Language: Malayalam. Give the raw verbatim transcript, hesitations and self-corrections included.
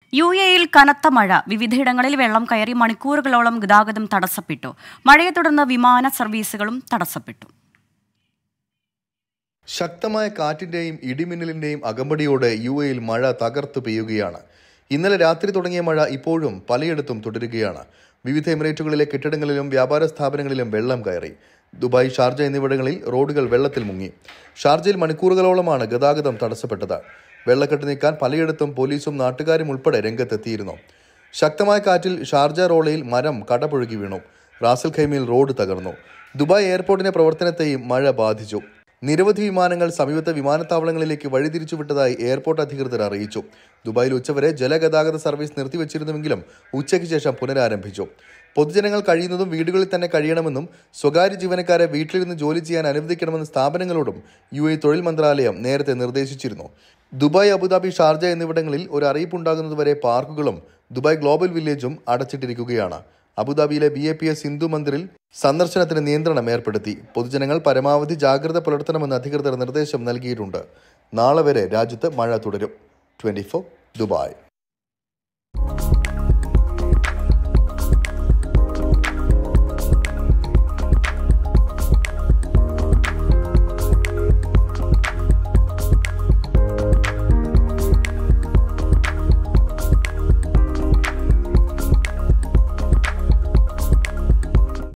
യു എയിൽ കനത്ത മഴ. വിവിധയിടങ്ങളിൽ വെള്ളം കയറി മണിക്കൂറുകളോളം ഗതാഗതം തടസ്സപ്പെട്ടു. മഴയെ തുടർന്ന് വിമാന സർവീസുകളും തടസ്സപ്പെട്ടു. ശക്തമായ കാറ്റിന്റെയും ഇടിമിന്നലിന്റെയും അകമ്പടിയോടെ യു എയിൽ മഴ തകർത്തു പെയ്യുകയാണ്. ഇന്നലെ രാത്രി തുടങ്ങിയ മഴ ഇപ്പോഴും പലയിടത്തും തുടരുകയാണ്. വിവിധ എമിറേറ്റുകളിലെ കെട്ടിടങ്ങളിലും വ്യാപാര സ്ഥാപനങ്ങളിലും വെള്ളം കയറി. ദുബായ്, ഷാർജ എന്നിവിടങ്ങളിൽ റോഡുകൾ വെള്ളത്തിൽ മുങ്ങി. ഷാർജയിൽ മണിക്കൂറുകളോളമാണ് ഗതാഗതം തടസ്സപ്പെട്ടത്. വെള്ളക്കെട്ട് നീക്കാൻ പലയിടത്തും പോലീസും നാട്ടുകാരും ഉൾപ്പെടെ രംഗത്തെത്തിയിരുന്നു. ശക്തമായ കാറ്റിൽ ഷാർജ റോളയിൽ മരം കടപുഴകി വീണു. റാസൽ ഖൈമയിൽ റോഡ് തകർന്നു. ദുബായ് എയർപോർട്ടിന്റെ പ്രവർത്തനത്തെയും മഴ ബാധിച്ചു. നിരവധി വിമാനങ്ങൾ സമീപത്തെ വിമാനത്താവളങ്ങളിലേക്ക് വഴിതിരിച്ചുവിട്ടതായി എയർപോർട്ട് അധികൃതർ അറിയിച്ചു. ദുബായിൽ ഉച്ചവരെ ജലഗതാഗത സർവീസ് നിർത്തിവച്ചിരുന്നുവെങ്കിലും ഉച്ചയ്ക്ക് ശേഷം പുനരാരംഭിച്ചു. പൊതുജനങ്ങൾ കഴിയുന്നതും വീടുകളിൽ തന്നെ കഴിയണമെന്നും സ്വകാര്യ ജീവനക്കാരെ വീട്ടിലിരുന്ന് ജോലി ചെയ്യാൻ അനുവദിക്കണമെന്ന സ്ഥാപനങ്ങളോടും യു എ തൊഴിൽ മന്ത്രാലയം നേരത്തെ നിർദ്ദേശിച്ചിരുന്നു. ദുബായ്, അബുദാബി, ഷാർജ എന്നിവിടങ്ങളിൽ ഒരു അറിയിപ്പുണ്ടാകുന്നതുവരെ പാർക്കുകളും ദുബായ് ഗ്ലോബൽ വില്ലേജും അടച്ചിട്ടിരിക്കുകയാണ്. അബുദാബിയിലെ B A P S Hindu മന്ദിറിൽ സന്ദർശനത്തിന് നിയന്ത്രണം ഏർപ്പെടുത്തി. പൊതുജനങ്ങൾ പരമാവധി ജാഗ്രത പുലർത്തണമെന്ന് അധികൃതർ നിർദ്ദേശം നൽകിയിട്ടുണ്ട്. നാളെ വരെ രാജ്യത്ത് മഴ തുടരും. Twenty four Dubai.